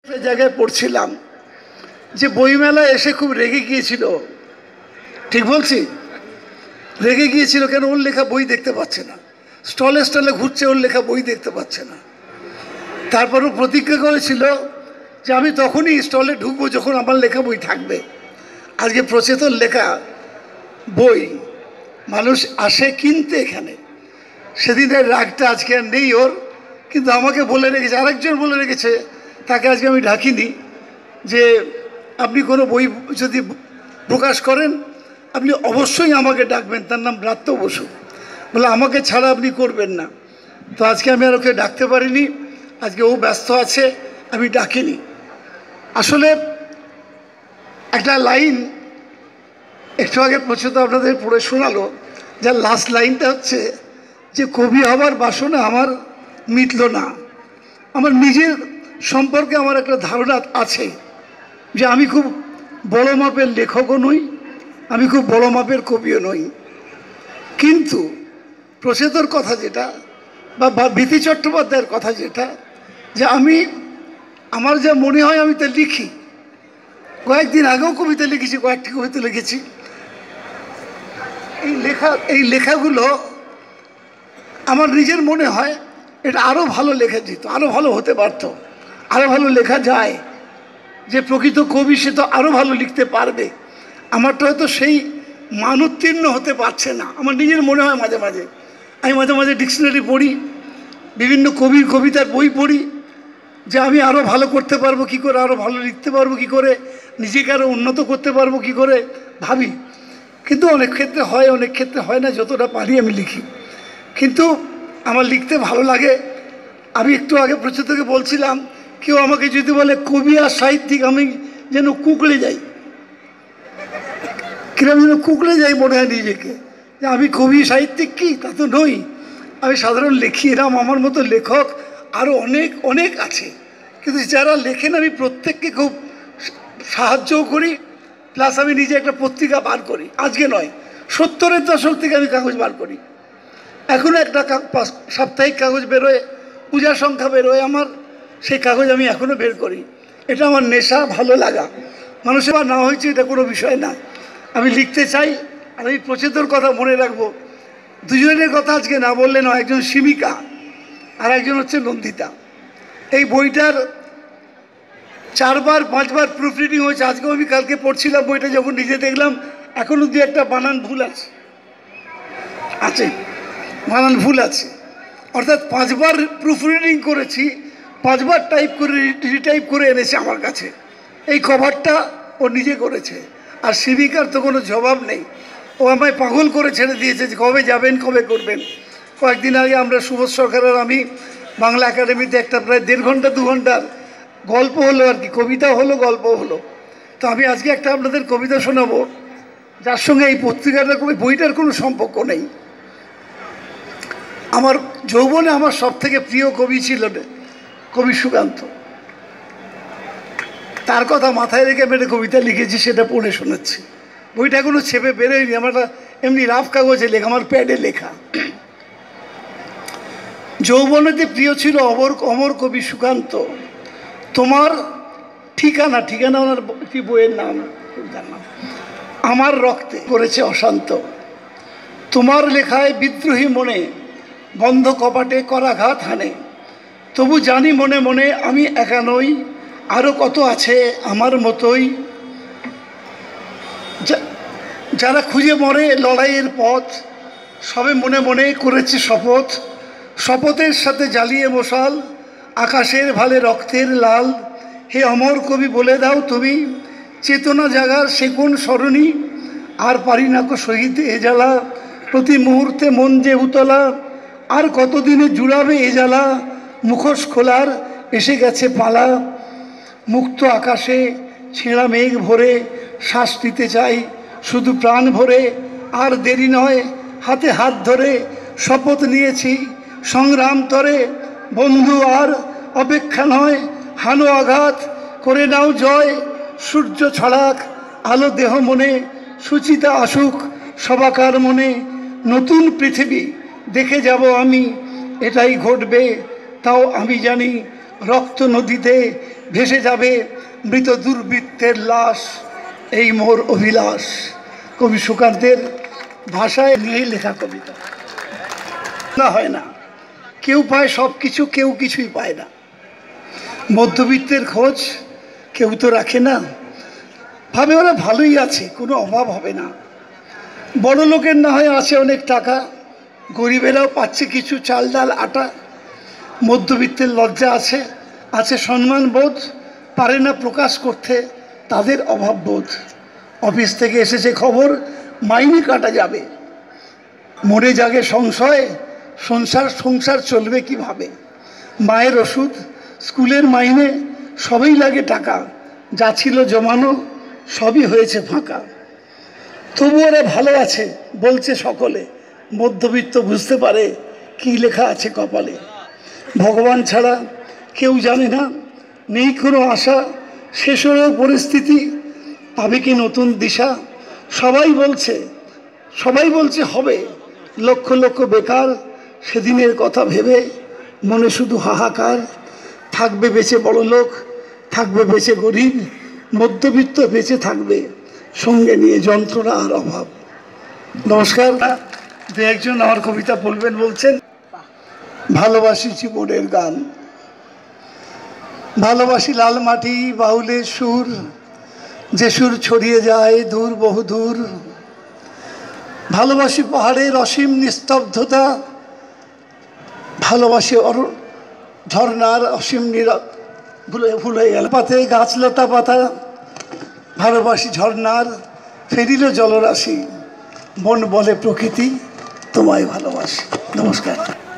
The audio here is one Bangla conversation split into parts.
একটা জায়গায় পড়ছিলাম যে বইমেলায় এসে খুব রেগে গিয়েছিল। ঠিক বলছি? রেগে গিয়েছিল কেন? ওর লেখা বই দেখতে পাচ্ছে না। স্টলে স্টলে ঘুরছে, ওর লেখা বই দেখতে পাচ্ছে না। তারপরও প্রতিজ্ঞা করেছিল যে আমি তখনই স্টলে ঢুকবো যখন আমার লেখা বই থাকবে। আজকে প্রচেতন লেখা বই মানুষ আসে কিনতে এখানে। সেদিনের রাগটা আজকে আর নেই ওর, কিন্তু আমাকে বলে রেখেছে, আরেকজন বলে রেখেছে, তাকে আজকে আমি ডাকিনি, যে আপনি কোনো বই যদি প্রকাশ করেন আপনি অবশ্যই আমাকে ডাকবেন। তার নাম ব্রাত্য বসু। বলে আমাকে ছাড়া আপনি করবেন না। তো আজকে আমি আর ওকে ডাকতে পারিনি, আজকে ও ব্যস্ত আছে, আমি ডাকিনি। আসলে একটা লাইন একটু আগে প্রচুর আপনাদের পড়ে শোনালো, যার লাস্ট লাইনটা হচ্ছে যে কবি হবার বাসনা আমার মিটল না। আমার নিজের সম্পর্কে আমার একটা ধারণা আছে যে আমি খুব বড় মাপের লেখকও নই, আমি খুব বড় মাপের কবিও নই। কিন্তু প্রচেতর কথা যেটা, বা ভীতি চট্টোপাধ্যায়ের কথা যেটা, যে আমি আমার যা মনে হয় আমি তা লিখি। কয়েকদিন আগেও কবিতা লিখেছি, কয়েকটি কবিতা লিখেছি। এই লেখাগুলো আমার নিজের মনে হয় এটা আরও ভালো লেখা যেত, আরও ভালো হতে পারত, আরও ভালো লেখা যায়। যে প্রকৃত কবি সে তো আরও ভালো লিখতে পারবে, আমারটা হয়তো সেই মান উত্তীর্ণ হতে পারছে না। আমার নিজের মনে হয় মাঝে মাঝে, আমি মাঝে মাঝে ডিকশনারি পড়ি, বিভিন্ন কবির কবিতার বই পড়ি, যে আমি আরও ভালো করতে পারবো কী করে, আরও ভালো লিখতে পারবো কী করে, নিজেকে আরও উন্নত করতে পারবো কী করে ভাবি। কিন্তু অনেক ক্ষেত্রে হয়, অনেক ক্ষেত্রে হয় না। যতটা পারি আমি লিখি, কিন্তু আমার লিখতে ভালো লাগে। আমি একটু আগে প্রচুরকে বলছিলাম, কেউ আমাকে যদি বলে কবি আর সাহিত্যিক, আমি যেন কুকড়ে যাই, কিরম যেন কুকড়ে যাই মনে হয় নিজেকে, যে আমি কবি সাহিত্যিক কি, তা তো নই। আমি সাধারণ লেখি, এরম আমার মতো লেখক আরও অনেক অনেক আছে। কিন্তু যারা লেখেন আমি প্রত্যেককে খুব সাহায্যও করি, প্লাস আমি নিজে একটা পত্রিকা বার করি। আজকে নয়, 70-এর দশক থেকে আমি কাগজ বার করি। এখনও একটা সাপ্তাহিক কাগজ বেরোয়, পূজা সংখ্যা বেরোয় আমার, সেই কাগজ আমি এখনও বের করি। এটা আমার নেশা, ভালো লাগা। মানুষের বা না হয়েছে এটা কোনো বিষয় না, আমি লিখতে চাই। আর আমি প্রচেতর কথা মনে রাখবো। দুজনের কথা আজকে না বললে নয়, একজন শিমিকা আর একজন হচ্ছে নন্দিতা। এই বইটার 4-5বার প্রুফ রিডিং হয়েছে। আজকেও আমি কালকে পড়ছিলাম বইটা, যখন নিজে দেখলাম এখনও দু একটা বানান ভুল আছে, বানান ভুল আছে। অর্থাৎ 5বার প্রুফ রিডিং করেছি, 5বার টাইপ করে রিটাইপ করে এনেছে আমার কাছে। এই কভারটা ও নিজে করেছে। আর শিবিকার তো কোনো জবাব নেই, ও আমায় পাগল করে ছেড়ে দিয়েছে যে কবে যাবেন, কবে করবেন। কয়েকদিন আগে আমরা সুবোধ সরকার আর আমি বাংলা একাডেমিতে একটা প্রায় 1.5 ঘন্টা 2 ঘন্টার গল্প হলো আর কি, কবিতা হলো, গল্প হলো। তো আমি আজকে একটা আপনাদের কবিতা শোনাবো, যার সঙ্গে এই পত্রিকাটার বইটার কোনো সম্পর্ক নেই। আমার যৌবনে আমার সবথেকে প্রিয় কবি ছিল কবি সুকান্ত। তার কথা মাথায় রেখে আমি একটা কবিতা লিখেছি, সেটা পড়ে শোনাচ্ছি। বইটা এখনো ছেপে বেরোয়নি, আমার এমনি রাফ কাগজে লেখা, আমার প্যাডে লেখা। যৌবনেতে প্রিয় ছিল অমর কবি সুকান্ত, তোমার ঠিকানা, ঠিকানা ওনার কি বইয়ের নাম আমার রক্তে করেছে অশান্ত। তোমার লেখায় বিদ্রোহী মনে বন্ধ কপাটে করাঘাত হানে। তবু জানি মনে মনে আমি একা নই, আরও কত আছে আমার মতোই, যারা খুঁজে মরে লড়াইয়ের পথ। সবে মনে মনে করেছে শপথ, শপথের সাথে জ্বালিয়ে মশাল আকাশের ভালে রক্তের লাল। হে অমর কবি বলে দাও তুমি, চেতনা জাগার সে কোন স্মরণী। আর পারি না কো সহিতে এ জ্বালা, প্রতি মুহূর্তে মন যে উতলা। আর কতদিনে জুড়াবে এ জ্বালা, মুখোশ খোলার এসে গেছে পালা। মুক্ত আকাশে ছেঁড়া মেঘ ভরে শ্বাস নিতে চাই শুধু প্রাণ ভরে। আর দেরি নয়, হাতে হাত ধরে শপথ নিয়েছি সংগ্রাম তরে। বন্ধু আর অপেক্ষা নয়, হানো আঘাত করে নাও জয়। সূর্য ছড়াক আলো দেহ মনে, সুচিতা আসুক সবাকার মনে। নতুন পৃথিবী দেখে যাব আমি, এটাই ঘটবে তাও আমি জানি। রক্ত নদীতে ভেসে যাবে মৃত দুর্বৃত্তের লাশ, এই মোর অভিলাষ। কবি সুকান্তের ভাষায় নিয়েই লেখা কবিতা। না হয় না, কেউ পায় সব কিছু, কেউ কিছুই পায় না। মধ্যবিত্তের খোঁজ কেউ তো রাখে না, ভাবে ওরা ভালোই আছে, কোনো অভাব হবে না। বড় লোকের না হয় আছে অনেক টাকা, গরিবেরাও পাচ্ছে কিছু চাল ডাল আটা। মধ্যবিত্তের লজ্জা আছে, আছে সম্মান বোধ, পারে না প্রকাশ করতে তাদের অভাব বোধ। অফিস থেকে এসেছে খবর মাইনে কাটা যাবে, মনে জাগে সংশয় সংসার চলবে কিভাবে। মায়ের ওষুধ, স্কুলের মাইনে, সবই লাগে টাকা, যা ছিল জমানো সবই হয়েছে ফাঁকা। তবু ওরা ভালো আছে বলছে সকলে, মধ্যবিত্ত বুঝতে পারে কি লেখা আছে কপালে। ভগবান ছাড়া কেউ জানে না, নেই কোনো আশা, শেষ হয়েও পরিস্থিতি, পাবে কি নতুন দিশা। সবাই বলছে হবে, লক্ষ লক্ষ বেকার, সেদিনের কথা ভেবে মনে শুধু হাহাকার। থাকবে বেঁচে বড় লোক, থাকবে বেঁচে গরিব, মধ্যবিত্ত বেঁচে থাকবে সঙ্গে নিয়ে যন্ত্রণা আর অভাব। নমস্কার। দু একজন আমার কবিতা বলবেন বলছেন। ভালোবাসি জীবনের গান, ভালোবাসি লাল মাটি বাউলের সুর, যে সুর ছড়িয়ে যায় দূর বহু দূর। ভালোবাসি পাহাড়ের অসীম নিস্তব্ধতা, ভালোবাসি ঝর্ণার অসীম ভুলে গেল পাতে গাছলতা পাতা। ভালোবাসি ঝর্ণার ফেরিল জলরাশি, মন বলে প্রকৃতি তোমায় ভালোবাসি। নমস্কার।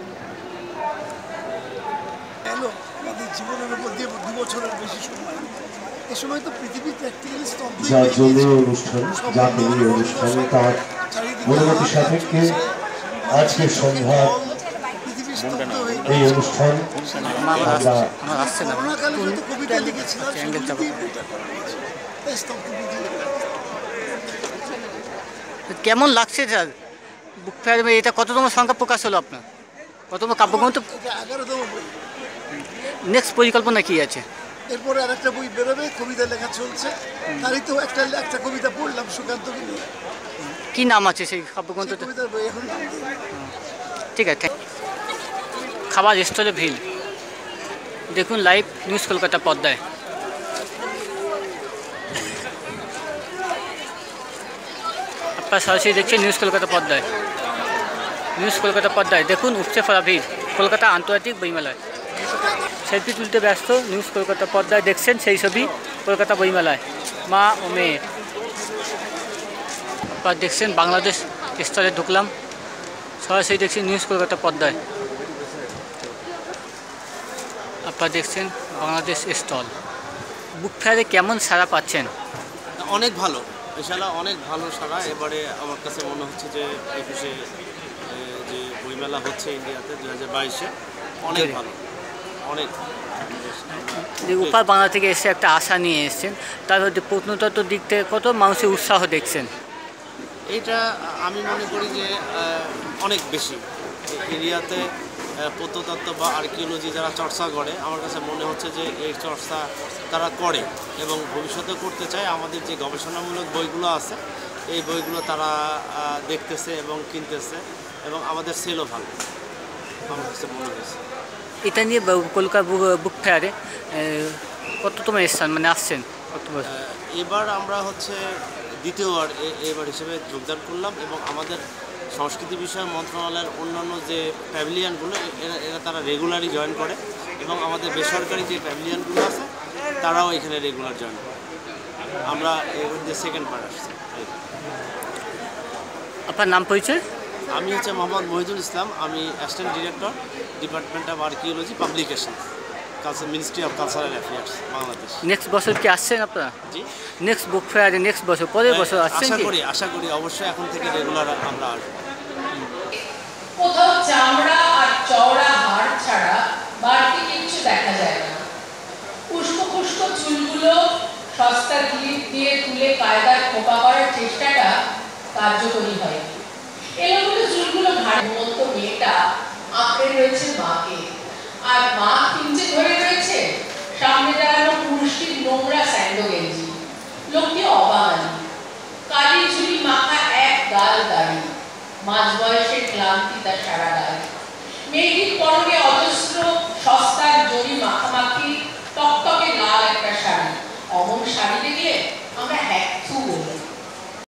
জীবনের উপর দিয়ে 2 বছরের বেশি সময়, এ সময় তো পৃথিবী প্র্যাকটিক্যালি স্তব্ধ। তার অনুমতি সাপেক্ষে আজকে সন্ধ্যা এই অনুষ্ঠান কবিতা লিখেছিলাম। কেমন লাগছে স্যার বুক ফেয়ার? এটা কততম সংখ্যা প্রকাশ হলো আপনার? কততম কাব্যগ্রন্থ? 11তম বই। নেক্সট পরিকল্পনা কি আছে? এরপরে আরেকটা বই বেরোবে, কবিতা লেখা চলছে। তারই তো একটা কবিতা পড়লাম সুকান্তকে নিয়ে। কি নাম আছে সেই কাব্যগ্রন্থটা? কবিতার বই এখন নাম দিই। ঠিক আছে। খাবার স্টলে ভিড় দেখুন লাইভ নিউজ কলকাতা পর্দায়। আপনারা সরাসরি দেখছেন নিউজ কলকাতা পর্দায়। নিউজ কলকাতা পর্দায় দেখুন উপচে পড়া ভিড় কলকাতা আন্তর্জাতিক বইমেলায়। সেলফি তুলতে ব্যস্ত নিউজ কলকাতা পর্দায় দেখছেন সেই ছবি কলকাতা বইমেলায়। মা ও মেয়ে আপনারা দেখছেন বাংলাদেশ স্থলে ঢুকলাম, সরাসরি দেখছেন নিউজ কলকাতা পর্দায়। আপনারা দেখছেন বাংলাদেশ স্টল। বুক ফেয়ারে কেমন সাড়া পাচ্ছেন? অনেক ভালো, ইনশাআল্লাহ অনেক ভালো সাড়া। এবারে আমার কাছে মনে হচ্ছে যে 21-এ যে বইমেলা হচ্ছে ইন্ডিয়াতে 2022-এ অনেক ভালো, অনেক। উপার বাংলা থেকে এসে একটা আশা নিয়ে এসেছেন, তার মধ্যে প্রত্নতত্ত্ব দিক থেকে কত মানুষের উৎসাহ দেখছেন? এইটা আমি মনে করি যে অনেক বেশি ইন্ডিয়াতে প্রত্নতত্ত্ব বা আর্কিওলজি যারা চর্চা করে, আমার কাছে মনে হচ্ছে যে এই চর্চা তারা করে এবং ভবিষ্যতে করতে চায়। আমাদের যে গবেষণামূলক বইগুলো আছে এই বইগুলো তারা দেখতেছে এবং কিনতেছে এবং আমাদের সেলও ভালো আমার কাছে মনে হয়েছে। এটা নিয়ে কলকাতা বুক ফেয়ারে কততম স্থান মানে আসছেন? এবার আমরা হচ্ছে দ্বিতীয়বার এবার হিসেবে যোগদান করলাম এবং আমাদের সংস্কৃতি বিষয়ক মন্ত্রণালয়ের অন্যান্য যে প্যাভিলিয়নগুলো এরা তারা রেগুলারই জয়েন করে এবং আমাদের বেসরকারি যে প্যাভিলিয়নগুলো আছে তারাও এখানে রেগুলার জয়েন করে। আমরা এবার যে সেকেন্ড পার্ট আসছি। আপনার নাম পরিচয়? আমি হচ্ছে মোহাম্মদ মহিদুল ইসলাম, আমি assistant director department of archaeology publication, ministry of cultural affairs, Bangladesh. Next বছর কি আসছেন আপনারা? জি, নেক্সট বুক ফেয়ারে নেক্সট বছর পরের বছর আসছেন? আশা করি অবশ্যই এখন থেকে রেগুলার আমরা আসবো। কোথাও চামড়া আর চওড়া হাড় ছাড়া বাড়তি কিছু দেখা যায় না। উস্কো খুস্কো চুলগুলো সস্তা ক্লিপ দিয়ে তুলে কায়দায় খোপা করার চেষ্টাটা কার্যকরী হয়নি। এলোমেলো চুলগুলো ঘাড়ে মতো মেয়েটা আঁকড়ে রয়েছে মাকে, আর মা কিঞ্চে ধরে রয়েছে সামনে দাঁড়ানো পুরুষটির নোংরা স্যান্ডো গেঞ্জি। লোকটি অবাঙালি, কালি ঝুলি মাখা এক গাল দাড়ি, মাঝ বয়সের ক্লান্তি তার সারা গায়ে। মেয়েটির